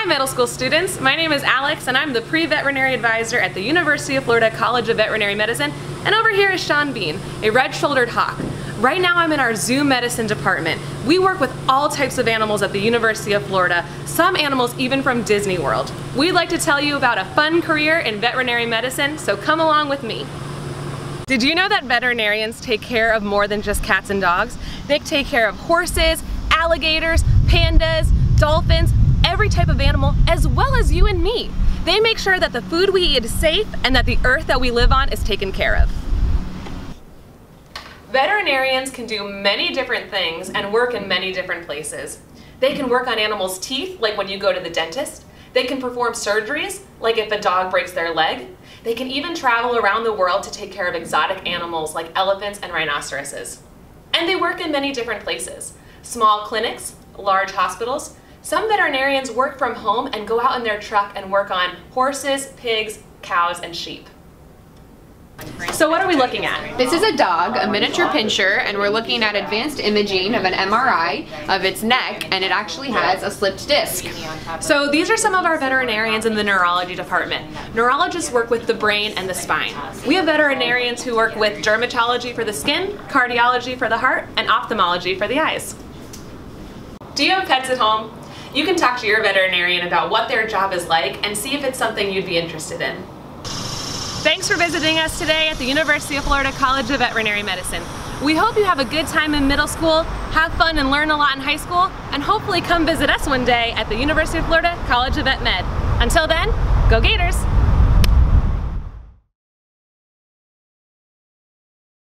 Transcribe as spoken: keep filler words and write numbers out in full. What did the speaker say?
middle school students. My name is Alex and I'm the pre-veterinary advisor at the University of Florida College of Veterinary Medicine, and over here is Sean Bean, a red-shouldered hawk. Right now I'm in our zoo medicine department. We work with all types of animals at the University of Florida, some animals even from Disney World. We'd like to tell you about a fun career in veterinary medicine, so come along with me. Did you know that veterinarians take care of more than just cats and dogs? They take care of horses, alligators, pandas, dolphins, every type of animal, as well as you and me. They make sure that the food we eat is safe and that the earth that we live on is taken care of. Veterinarians can do many different things and work in many different places. They can work on animals' teeth, like when you go to the dentist. They can perform surgeries, like if a dog breaks their leg. They can even travel around the world to take care of exotic animals like elephants and rhinoceroses. And they work in many different places. Small clinics, large hospitals. Some veterinarians work from home and go out in their truck and work on horses, pigs, cows, and sheep. So what are we looking at? This is a dog, a miniature pinscher, and we're looking at advanced imaging of an M R I of its neck, and it actually has a slipped disc. So these are some of our veterinarians in the neurology department. Neurologists work with the brain and the spine. We have veterinarians who work with dermatology for the skin, cardiology for the heart, and ophthalmology for the eyes. Do you have pets at home? You can talk to your veterinarian about what their job is like and see if it's something you'd be interested in. Thanks for visiting us today at the University of Florida College of Veterinary Medicine. We hope you have a good time in middle school, have fun and learn a lot in high school, and hopefully come visit us one day at the University of Florida College of Vet Med. Until then, go Gators!